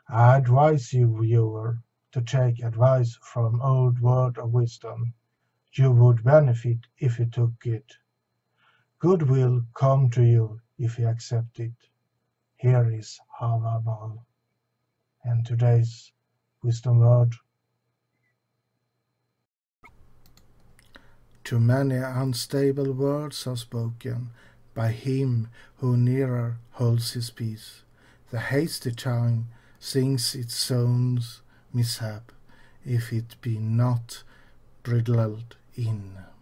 I advise you, viewer, to take advice from old word of wisdom. You would benefit if you took it. Good will come to you if you accept it. Here is Havamal, and today's wisdom word. Too many unstable words are spoken by him who nearer holds his peace. The hasty tongue sings its own mishap, if it be not bridled in.